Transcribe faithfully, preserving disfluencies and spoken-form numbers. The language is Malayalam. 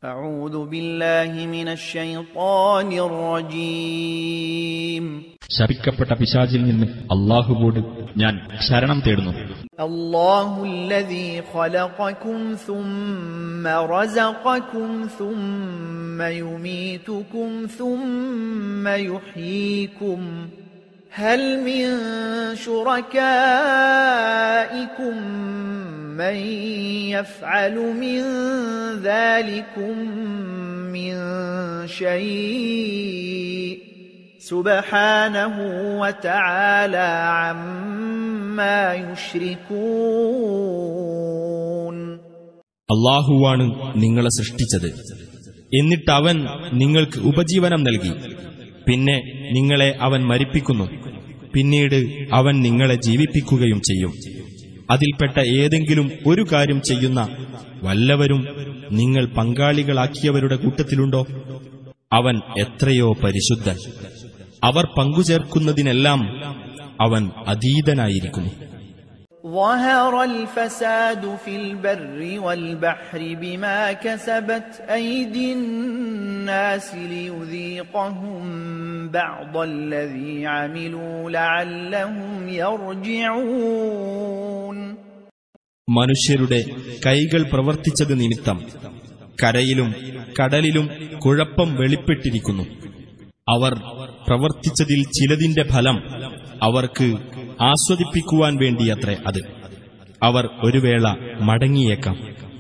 أعوذ بالله من الشيطان الرجيم. ശപിക്കപ്പെട്ട പിശാചിൽ നിന്ന് അല്ലാഹുവോട് ഞാൻ ശരണം തേടുന്നു. الله الذي خلقكم ثم رزقكم ثم يميتكم ثم يحييكم هل من شركائكم من يفعل من ذلكم من شيء سبحانه وتعالى عما يشركون. അല്ലാഹുവാണ് നിങ്ങളെ സൃഷ്ടിച്ചത്, എന്നിട്ട് അവൻ നിങ്ങൾക്ക് ഉപജീവനം നൽകി. പിന്നെ നിങ്ങളെ അവൻ മരിപ്പിക്കുന്നു, പിന്നീട് അവൻ നിങ്ങളെ ജീവിപ്പിക്കുകയും ചെയ്യും. അതിൽപ്പെട്ട ഏതെങ്കിലും ഒരു കാര്യം ചെയ്യുന്ന വല്ലവരും നിങ്ങൾ പങ്കാളികളാക്കിയവരുടെ കൂട്ടത്തിലുണ്ടോ? അവൻ എത്രയോ പരിശുദ്ധൻ. അവർ പങ്കുചേർക്കുന്നതിനെല്ലാം അവൻ അതീതനായിരിക്കുന്നു. ظهر الفساد في البر والبحر بما كسبت أيدي الناس ليذيقهم بعض الذي عملوا لعلهم يرجعون. മനുഷ്യരുടെ കൈകൾ പ്രവർത്തിച്ചത് നിമിത്തം കരയിലും കടലിലും കുഴപ്പം വെളിപ്പെട്ടിരിക്കുന്നു. അവർ പ്രവർത്തിച്ചതിൽ ചിലതിന്റെ ഫലം അവർക്ക് ആസ്വദിപ്പിക്കുവാൻ വേണ്ടിയത്രേ അത്. അവർ ഒരു വേള മടങ്ങിയേക്കാം.